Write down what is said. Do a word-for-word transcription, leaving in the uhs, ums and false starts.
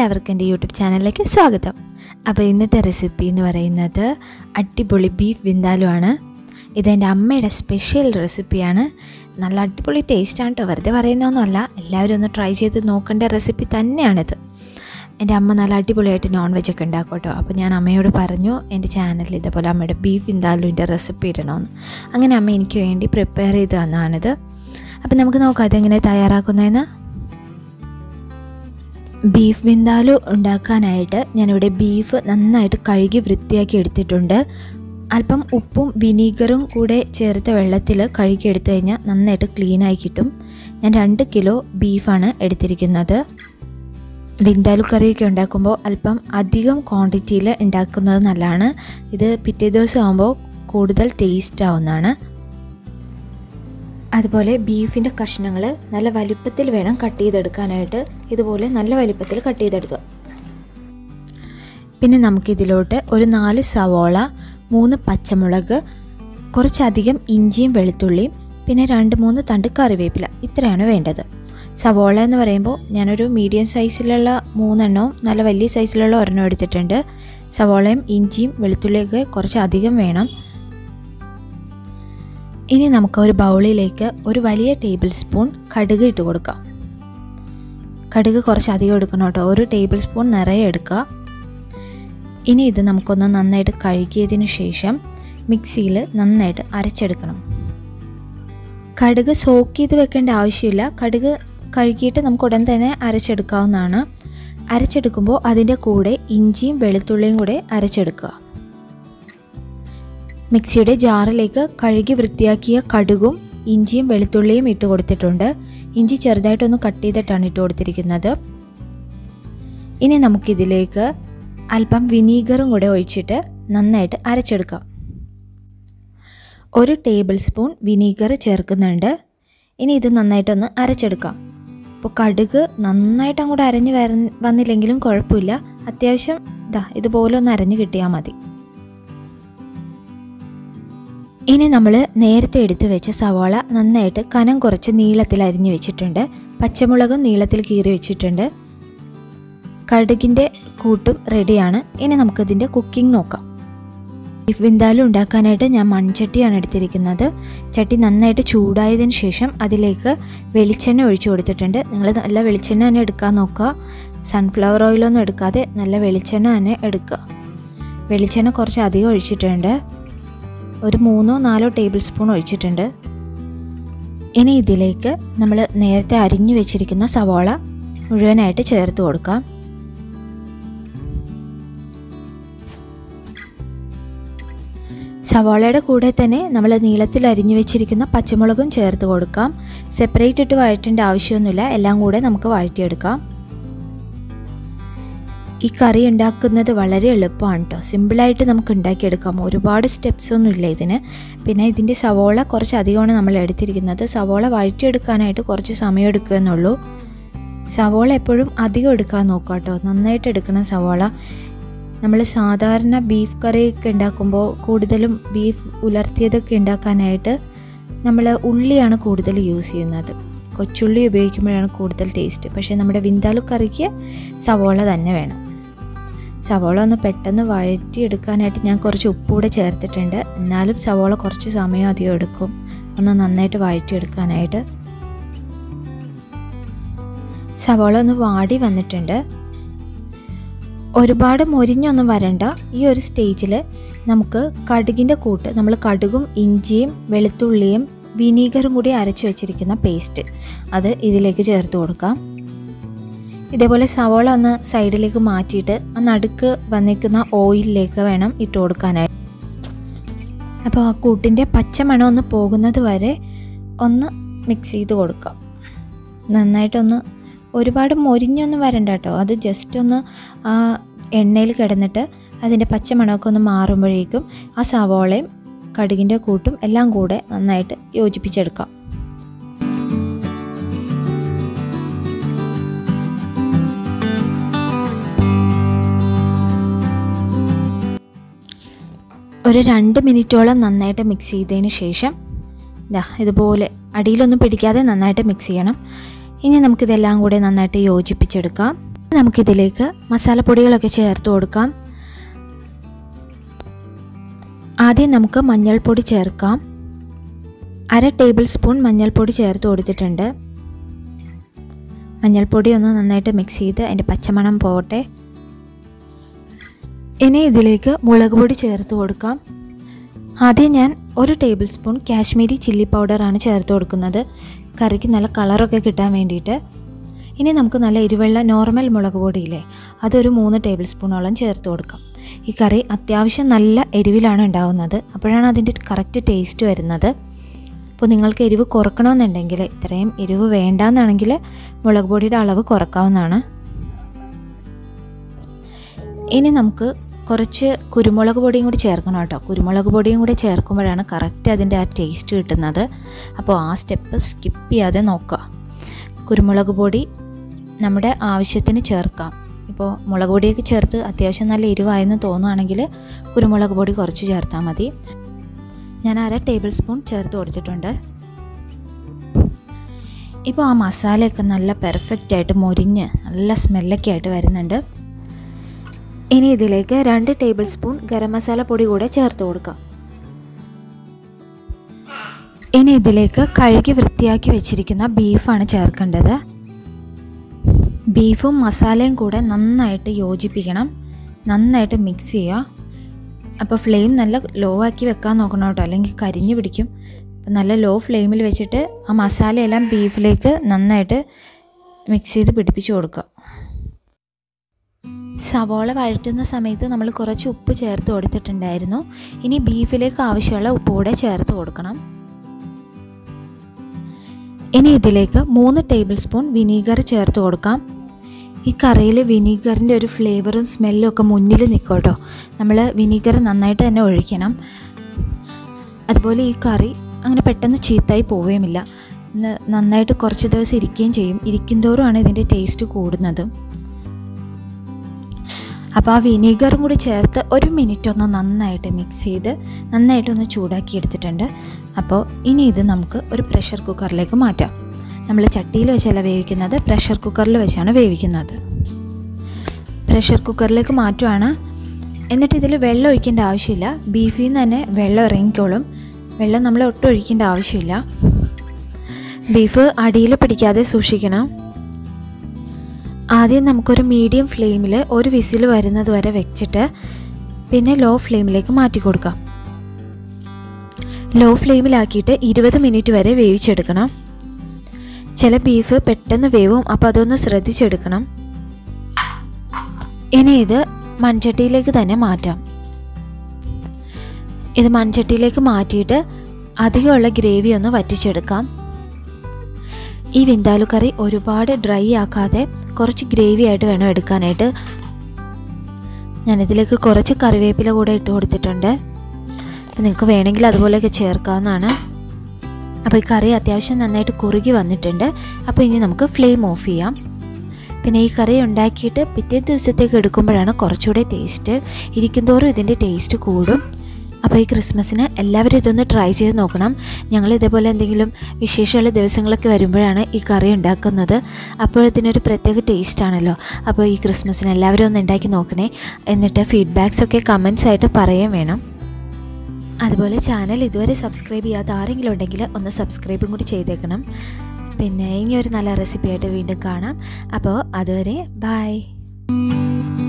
എല്ലാവർക്കും എൻ്റെ യൂട്യൂബ് ചാനലിലേക്ക് സ്വാഗതം. അപ്പോൾ ഇന്നത്തെ റെസിപ്പി എന്ന് പറയുന്നത് അടിപൊളി ബീഫ് വിന്താലു ആണ്. ഇതെൻ്റെ അമ്മയുടെ സ്പെഷ്യൽ റെസിപ്പിയാണ്. നല്ല അടിപൊളി ടേസ്റ്റാണ് കേട്ടോ, വെറുതെ പറയുന്നതൊന്നുമല്ല. എല്ലാവരും ഒന്ന് ട്രൈ ചെയ്ത് നോക്കേണ്ട റെസിപ്പി തന്നെയാണിത്. എൻ്റെ അമ്മ നല്ല അടിപൊളിയായിട്ട് നോൺ വെജ് ഒക്കെ ഉണ്ടാക്കും കേട്ടോ. അപ്പോൾ ഞാൻ അമ്മയോട് പറഞ്ഞു എൻ്റെ ചാനലിൽ ഇതേപോലെ അമ്മയുടെ ബീഫ് വിന്താലുവിൻ്റെ റെസിപ്പി ഇടണമെന്ന്. അങ്ങനെ അമ്മ എനിക്ക് വേണ്ടി പ്രിപ്പയർ ചെയ്ത് തന്നതാണിത്. അപ്പോൾ നമുക്ക് നോക്കാം അതെങ്ങനെ തയ്യാറാക്കുന്നതെന്ന്. ബീഫ് വിന്താലു ഉണ്ടാക്കാനായിട്ട് ഞാനിവിടെ ബീഫ് നന്നായിട്ട് കഴുകി വൃത്തിയാക്കി എടുത്തിട്ടുണ്ട്. അല്പം ഉപ്പും വിനീഗറും കൂടെ ചേർത്ത വെള്ളത്തിൽ കഴുകി എടുത്തു കഴിഞ്ഞാൽ നന്നായിട്ട് ക്ലീനായി കിട്ടും. ഞാൻ രണ്ട് കിലോ ബീഫാണ് എടുത്തിരിക്കുന്നത്. വിന്താലു കറിയൊക്കെ ഉണ്ടാക്കുമ്പോൾ അല്പം അധികം ക്വാണ്ടിറ്റിയിൽ ഉണ്ടാക്കുന്നത് നല്ലതാണ്. ഇത് പിറ്റേ ദിവസം ആകുമ്പോൾ കൂടുതൽ ടേസ്റ്റ് ആവുന്നതാണ്. അതുപോലെ ബീഫിൻ്റെ കഷ്ണങ്ങൾ നല്ല വലിപ്പത്തിൽ വേണം കട്ട് ചെയ്തെടുക്കാനായിട്ട്. ഇതുപോലെ നല്ല വലിപ്പത്തിൽ കട്ട് ചെയ്തെടുക്കുക. പിന്നെ നമുക്കിതിലോട്ട് ഒരു നാല് സവോള, മൂന്ന് പച്ചമുളക്, കുറച്ചധികം ഇഞ്ചിയും വെളുത്തുള്ളിയും, പിന്നെ രണ്ട് മൂന്ന് തണ്ട് കറിവേപ്പില, ഇത്രയാണ് വേണ്ടത്. സവോള എന്ന് പറയുമ്പോൾ ഞാനൊരു മീഡിയം സൈസിലുള്ള മൂന്നെണ്ണവും നല്ല വലിയ സൈസിലുള്ള ഒരെണ്ണം എടുത്തിട്ടുണ്ട്. സവോളയും ഇഞ്ചിയും വെളുത്തുള്ളിയൊക്കെ കുറച്ച് അധികം വേണം. ഇനി നമുക്ക് ഒരു ബൗളിലേക്ക് ഒരു വലിയ ടേബിൾ സ്പൂൺ കടുക് ഇട്ട് കൊടുക്കാം. കടുക് കുറച്ച് അധികം എടുക്കണം കേട്ടോ, ഒരു ടേബിൾ സ്പൂൺ നിറയെ എടുക്കുക. ഇനി ഇത് നമുക്കൊന്ന് നന്നായിട്ട് കഴുകിയതിന് ശേഷം മിക്സിയിൽ നന്നായിട്ട് അരച്ചെടുക്കണം. കടുക് സോക്ക് ചെയ്ത് വെക്കേണ്ട ആവശ്യമില്ല. കടുക് കഴുകിയിട്ട് നമുക്ക് ഉടൻ തന്നെ അരച്ചെടുക്കാവുന്നതാണ്. അരച്ചെടുക്കുമ്പോൾ അതിൻ്റെ കൂടെ ഇഞ്ചിയും വെളുത്തുള്ളിയും കൂടെ അരച്ചെടുക്കുക. മിക്സിയുടെ ജാറിലേക്ക് കഴുകി വൃത്തിയാക്കിയ കടുകും ഇഞ്ചിയും വെളുത്തുള്ളിയും ഇട്ട് കൊടുത്തിട്ടുണ്ട്. ഇഞ്ചി ചെറുതായിട്ടൊന്ന് കട്ട് ചെയ്തിട്ടാണ് ഇട്ട് കൊടുത്തിരിക്കുന്നത്. ഇനി നമുക്കിതിലേക്ക് അല്പം വിനീഗറും കൂടെ ഒഴിച്ചിട്ട് നന്നായിട്ട് അരച്ചെടുക്കാം. ഒരു ടേബിൾ സ്പൂൺ വിനീഗർ ചേർക്കുന്നുണ്ട്. ഇനി ഇത് നന്നായിട്ടൊന്ന് അരച്ചെടുക്കാം. അപ്പോൾ കടുക് നന്നായിട്ട് അങ്ങോട്ട് അരഞ്ഞ് വര വന്നില്ലെങ്കിലും കുഴപ്പമില്ല. അത്യാവശ്യം ഇതാ ഇതുപോലെ ഒന്ന് അരഞ്ഞ് കിട്ടിയാൽ മതി. ഇനി നമ്മൾ നേരത്തെ എടുത്തു വെച്ച സവാള നന്നായിട്ട് കനം കുറച്ച് നീളത്തിൽ അരിഞ്ഞു വെച്ചിട്ടുണ്ട്. പച്ചമുളകും നീളത്തിൽ കീറി വെച്ചിട്ടുണ്ട്. കടുകിൻ്റെ കൂട്ടും റെഡിയാണ്. ഇനി നമുക്കിതിൻ്റെ കുക്കിംഗ് നോക്കാം. ബീഫ് വിന്താലു ഉണ്ടാക്കാനായിട്ട് ഞാൻ മൺചട്ടിയാണ് എടുത്തിരിക്കുന്നത്. ചട്ടി നന്നായിട്ട് ചൂടായതിന് ശേഷം അതിലേക്ക് വെളിച്ചെണ്ണ ഒഴിച്ചു കൊടുത്തിട്ടുണ്ട്. നിങ്ങൾ നല്ല വെളിച്ചെണ്ണ തന്നെ എടുക്കാൻ നോക്കുക. സൺഫ്ലവർ ഓയിലൊന്നും എടുക്കാതെ നല്ല വെളിച്ചെണ്ണ തന്നെ എടുക്കുക. വെളിച്ചെണ്ണ കുറച്ച് അധികം ഒഴിച്ചിട്ടുണ്ട്. ഒരു മൂന്നോ നാലോ ടേബിൾ സ്പൂൺ ഒഴിച്ചിട്ടുണ്ട്. ഇനി ഇതിലേക്ക് നമ്മൾ നേരത്തെ അരിഞ്ഞു വെച്ചിരിക്കുന്ന സവാള മുഴുവനായിട്ട് ചേർത്ത് കൊടുക്കാം. സവാളയുടെ കൂടെ തന്നെ നമ്മൾ നീളത്തിൽ അരിഞ്ഞു വെച്ചിരിക്കുന്ന പച്ചമുളകും ചേർത്ത് കൊടുക്കാം. സെപ്പറേറ്റ് ഇട്ട് വഴറ്റേണ്ട ആവശ്യമൊന്നുമില്ല, എല്ലാം കൂടെ നമുക്ക് വഴറ്റിയെടുക്കാം. ഈ കറി ഉണ്ടാക്കുന്നത് വളരെ എളുപ്പമാണ് കേട്ടോ, സിമ്പിളായിട്ട് നമുക്ക് ഉണ്ടാക്കിയെടുക്കാം. ഒരുപാട് സ്റ്റെപ്സ് ഒന്നും ഇല്ല ഇതിന്. പിന്നെ ഇതിൻ്റെ സവോള കുറച്ച് അധികമാണ് നമ്മൾ എടുത്തിരിക്കുന്നത്. സവോള വഴറ്റിയെടുക്കാനായിട്ട് കുറച്ച് സമയം എടുക്കുമെന്നുള്ളൂ. സവോള എപ്പോഴും അധികം എടുക്കാൻ നോക്കുക കേട്ടോ, നന്നായിട്ട് എടുക്കണം സവോള. നമ്മൾ സാധാരണ ബീഫ് കറിയൊക്കെ ഉണ്ടാക്കുമ്പോൾ കൂടുതലും ബീഫ് ഉലർത്തിയതൊക്കെ ഉണ്ടാക്കാനായിട്ട് നമ്മൾ ഉള്ളിയാണ് കൂടുതൽ യൂസ് ചെയ്യുന്നത്. കൊച്ചുള്ളി ഉപയോഗിക്കുമ്പോഴാണ് കൂടുതൽ ടേസ്റ്റ്. പക്ഷേ നമ്മുടെ വിന്താലു കറിക്ക് സവോള തന്നെ വേണം. സവോള ഒന്ന് പെട്ടെന്ന് വഴറ്റിയെടുക്കാനായിട്ട് ഞാൻ കുറച്ച് ഉപ്പൂടെ ചേർത്തിട്ടുണ്ട്. എന്നാലും സവോള കുറച്ച് സമയം അധികം എടുക്കും ഒന്ന് നന്നായിട്ട് വഴറ്റിയെടുക്കാനായിട്ട്. സവോള ഒന്ന് വാടി വന്നിട്ടുണ്ട്. ഒരുപാട് മൊരിഞ്ഞൊന്നും വരണ്ട. ഈ ഒരു സ്റ്റേജിൽ നമുക്ക് കടുകിൻ്റെ കൂട്ട്, നമ്മൾ കടുകും ഇഞ്ചിയും വെളുത്തുള്ളിയും വിനീഗറും കൂടി അരച്ച് വെച്ചിരിക്കുന്ന പേസ്റ്റ് അത് ഇതിലേക്ക് ചേർത്ത് കൊടുക്കാം. ഇതേപോലെ സവോള ഒന്ന് സൈഡിലേക്ക് മാറ്റിയിട്ട് ആ നടുക്ക് വന്നിരിക്കുന്ന ഓയിലിലേക്ക് വേണം ഇട്ട് കൊടുക്കാനായിട്ട്. അപ്പോൾ ആ കൂട്ടിൻ്റെ പച്ചമണം ഒന്ന് പോകുന്നത് വരെ ഒന്ന് മിക്സ് ചെയ്ത് കൊടുക്കാം. നന്നായിട്ടൊന്ന്, ഒരുപാട് മൊരിഞ്ഞൊന്നും വരണ്ട കേട്ടോ, അത് ജസ്റ്റ് ഒന്ന് ആ എണ്ണയിൽ കിടന്നിട്ട് അതിൻ്റെ പച്ചമണമൊക്കെ ഒന്ന് മാറുമ്പോഴേക്കും ആ സവോളയും കടുകിൻ്റെ കൂട്ടും എല്ലാം കൂടെ നന്നായിട്ട് യോജിപ്പിച്ചെടുക്കാം. ഒരു രണ്ട് മിനിറ്റോളം നന്നായിട്ട് മിക്സ് ചെയ്തതിന് ശേഷം ഇതാ ഇതുപോലെ അടിയിലൊന്നും പിടിക്കാതെ നന്നായിട്ട് മിക്സ് ചെയ്യണം. ഇനി നമുക്കിതെല്ലാം കൂടെ നന്നായിട്ട് യോജിപ്പിച്ചെടുക്കാം. നമുക്കിതിലേക്ക് മസാലപ്പൊടികളൊക്കെ ചേർത്ത് കൊടുക്കാം. ആദ്യം നമുക്ക് മഞ്ഞൾപ്പൊടി ചേർക്കാം. അര ടേബിൾ സ്പൂൺ മഞ്ഞൾപ്പൊടി ചേർത്ത് കൊടുത്തിട്ടുണ്ട്. മഞ്ഞൾപ്പൊടി ഒന്ന് നന്നായിട്ട് മിക്സ് ചെയ്ത് അതിൻ്റെ പച്ചമണം പോകട്ടെ. ഇനി ഇതിലേക്ക് മുളക് പൊടി ചേർത്ത് കൊടുക്കാം. ആദ്യം ഞാൻ ഒരു ടേബിൾ സ്പൂൺ കാശ്മീരി ചില്ലി പൗഡറാണ് ചേർത്ത് കൊടുക്കുന്നത്, കറിക്ക് നല്ല കളറൊക്കെ കിട്ടാൻ വേണ്ടിയിട്ട്. ഇനി നമുക്ക് നല്ല എരിവെള്ള നോർമൽ മുളക് പൊടിയില്ലേ, അതൊരു മൂന്ന് ടേബിൾ സ്പൂണോളം ചേർത്ത് കൊടുക്കാം. ഈ കറി അത്യാവശ്യം നല്ല എരിവിലാണ് ഉണ്ടാകുന്നത്, അപ്പോഴാണ് അതിൻ്റെ കറക്റ്റ് ടേസ്റ്റ് വരുന്നത്. അപ്പോൾ നിങ്ങൾക്ക് എരിവ് കുറക്കണമെന്നുണ്ടെങ്കിൽ, ഇത്രയും എരിവ് വേണ്ടാന്നാണെങ്കിൽ മുളക് പൊടിയുടെ അളവ് കുറക്കാവുന്നതാണ്. ഇനി നമുക്ക് കുറച്ച് കുരുമുളക് പൊടിയും കൂടി ചേർക്കണം കേട്ടോ. കുരുമുളക് പൊടിയും കൂടി ചേർക്കുമ്പോഴാണ് കറക്റ്റ് അതിൻ്റെ ആ ടേസ്റ്റ് കിട്ടുന്നത്. അപ്പോൾ ആ സ്റ്റെപ്പ് സ്കിപ്പ് ചെയ്യാതെ നോക്കുക. കുരുമുളക് പൊടി നമ്മുടെ ആവശ്യത്തിന് ചേർക്കാം. ഇപ്പോൾ മുളക് പൊടിയൊക്കെ ചേർത്ത് അത്യാവശ്യം നല്ല എരിവായെന്ന് തോന്നുകയാണെങ്കിൽ കുരുമുളക് പൊടി കുറച്ച് ചേർത്താൽ മതി. ഞാൻ അര ടേബിൾ സ്പൂൺ ചേർത്ത് കൊടുത്തിട്ടുണ്ട്. ഇപ്പോൾ ആ മസാലയൊക്കെ നല്ല പെർഫെക്റ്റായിട്ട് മൊരിഞ്ഞ് നല്ല സ്മെല്ലൊക്കെ ആയിട്ട് വരുന്നുണ്ട്. ഇനി ഇതിലേക്ക് രണ്ട് ടേബിൾ സ്പൂൺ ഗരം മസാല പൊടി കൂടെ ചേർത്ത് കൊടുക്കാം. ഇനി ഇതിലേക്ക് കഴുകി വൃത്തിയാക്കി വെച്ചിരിക്കുന്ന ബീഫാണ് ചേർക്കേണ്ടത്. ബീഫും മസാലയും കൂടെ നന്നായിട്ട് യോജിപ്പിക്കണം, നന്നായിട്ട് മിക്സ് ചെയ്യുക. അപ്പോൾ ഫ്ലെയിം നല്ല ലോ ആക്കി വെക്കാൻ നോക്കണം കേട്ടോ, അല്ലെങ്കിൽ കരിഞ്ഞു പിടിക്കും. അപ്പോൾ നല്ല ലോ ഫ്ലെയിമിൽ വെച്ചിട്ട് ആ മസാലയെല്ലാം ബീഫിലേക്ക് നന്നായിട്ട് മിക്സ് ചെയ്ത് പിടിപ്പിച്ച് കൊടുക്കുക. സവോള വഴറ്റുന്ന സമയത്ത് നമ്മൾ കുറച്ച് ഉപ്പ് ചേർത്ത് കൊടുത്തിട്ടുണ്ടായിരുന്നു. ഇനി ബീഫിലേക്ക് ആവശ്യമുള്ള ഉപ്പ് കൂടെ ചേർത്ത് കൊടുക്കണം. ഇനി ഇതിലേക്ക് മൂന്ന് ടേബിൾ സ്പൂൺ വിനീഗർ ചേർത്ത് കൊടുക്കാം. ഈ കറിയിൽ വിനീഗറിൻ്റെ ഒരു ഫ്ലേവറും സ്മെല്ലും ഒക്കെ മുന്നിൽ നിൽക്കും കേട്ടോ. നമ്മൾ വിനീഗർ നന്നായിട്ട് തന്നെ ഒഴിക്കണം. അതുപോലെ ഈ കറി അങ്ങനെ പെട്ടെന്ന് ചീത്തായി പോവുകയുമില്ല, നന്നായിട്ട് കുറച്ച് ദിവസം ഇരിക്കുകയും ചെയ്യും. ഇരിക്കുന്തോറുമാണ് ഇതിൻ്റെ ടേസ്റ്റ് കൂടുന്നത്. അപ്പോൾ ആ വിനീഗറും കൂടി ചേർത്ത് ഒരു മിനിറ്റ് ഒന്ന് നന്നായിട്ട് മിക്സ് ചെയ്ത് നന്നായിട്ടൊന്ന് ചൂടാക്കി എടുത്തിട്ടുണ്ട്. അപ്പോൾ ഇനി ഇത് നമുക്ക് ഒരു പ്രഷർ കുക്കറിലേക്ക് മാറ്റാം. നമ്മൾ ചട്ടിയിൽ വെച്ചല്ല വേവിക്കുന്നത്, പ്രഷർ കുക്കറിൽ വെച്ചാണ് വേവിക്കുന്നത്. പ്രഷർ കുക്കറിലേക്ക് മാറ്റുവാണ്. എന്നിട്ട് ഇതിൽ വെള്ളം ഒഴിക്കേണ്ട ആവശ്യമില്ല, ബീഫിൽ നിന്ന് തന്നെ വെള്ളം ഇറങ്ങിക്കോളും. വെള്ളം നമ്മൾ ഒട്ടും ഒഴിക്കേണ്ട ആവശ്യമില്ല. ബീഫ് അടിയിൽ പിടിക്കാതെ സൂക്ഷിക്കണം. ആദ്യം നമുക്കൊരു മീഡിയം ഫ്ലെയിമിൽ ഒരു വിസിൽ വരുന്നത് വരെ വെച്ചിട്ട് പിന്നെ ലോ ഫ്ലെയിമിലേക്ക് മാറ്റി കൊടുക്കാം. ലോ ഫ്ലെയിമിലാക്കിയിട്ട് ഇരുപത് മിനിറ്റ് വരെ വേവിച്ചെടുക്കണം. ചില ബീഫ് പെട്ടെന്ന് വേവും, അപ്പോൾ അതൊന്ന് ശ്രദ്ധിച്ചെടുക്കണം. ഇനി ഇത് മൺചട്ടിയിലേക്ക് തന്നെ മാറ്റാം. ഇത് മൺചട്ടിയിലേക്ക് മാറ്റിയിട്ട് അധികമുള്ള ഗ്രേവി ഒന്ന് വറ്റിച്ചെടുക്കാം. ഈ വിന്താലു കറി ഒരുപാട് ഡ്രൈ ആക്കാതെ കുറച്ച് ഗ്രേവി ആയിട്ട് വേണം എടുക്കാനായിട്ട്. ഞാനിതിലേക്ക് കുറച്ച് കറിവേപ്പില കൂടെ ഇട്ട് കൊടുത്തിട്ടുണ്ട്. നിങ്ങൾക്ക് വേണമെങ്കിൽ അതുപോലെയൊക്കെ ചേർക്കാവുന്നതാണ്. അപ്പോൾ ഈ കറി അത്യാവശ്യം നന്നായിട്ട് കുറുകി വന്നിട്ടുണ്ട്. അപ്പോൾ ഇനി നമുക്ക് ഫ്ലെയിം ഓഫ് ചെയ്യാം. പിന്നെ ഈ കറി ഉണ്ടാക്കിയിട്ട് പിറ്റേ ദിവസത്തേക്ക് എടുക്കുമ്പോഴാണ് കുറച്ചുകൂടെ ടേസ്റ്റ്. ഇരിക്കുന്തോറും ഇതിൻ്റെ ടേസ്റ്റ് കൂടും. അപ്പോൾ ഈ ക്രിസ്മസിന് എല്ലാവരും ഇതൊന്ന് ട്രൈ ചെയ്ത് നോക്കണം. ഞങ്ങൾ ഇതേപോലെ എന്തെങ്കിലും വിശേഷമുള്ള ദിവസങ്ങളൊക്കെ വരുമ്പോഴാണ് ഈ കറി ഉണ്ടാക്കുന്നത്. അപ്പോൾ ഇതിനൊരു പ്രത്യേക ടേസ്റ്റാണല്ലോ. അപ്പോൾ ഈ ക്രിസ്മസിന് എല്ലാവരും ഒന്ന് ഉണ്ടാക്കി നോക്കണേ. എന്നിട്ട് ഫീഡ്ബാക്സൊക്കെ കമൻസ് ആയിട്ട് പറയുകയും വേണം. അതുപോലെ ചാനൽ ഇതുവരെ സബ്സ്ക്രൈബ് ചെയ്യാത്ത ആരെങ്കിലും ഉണ്ടെങ്കിൽ ഒന്ന് സബ്സ്ക്രൈബും കൂടി ചെയ്തേക്കണം. പിന്നെ ഇനി ഒരു നല്ല റെസിപ്പി ആയിട്ട് വീണ്ടും കാണാം. അപ്പോൾ അതുവരെ ബൈ.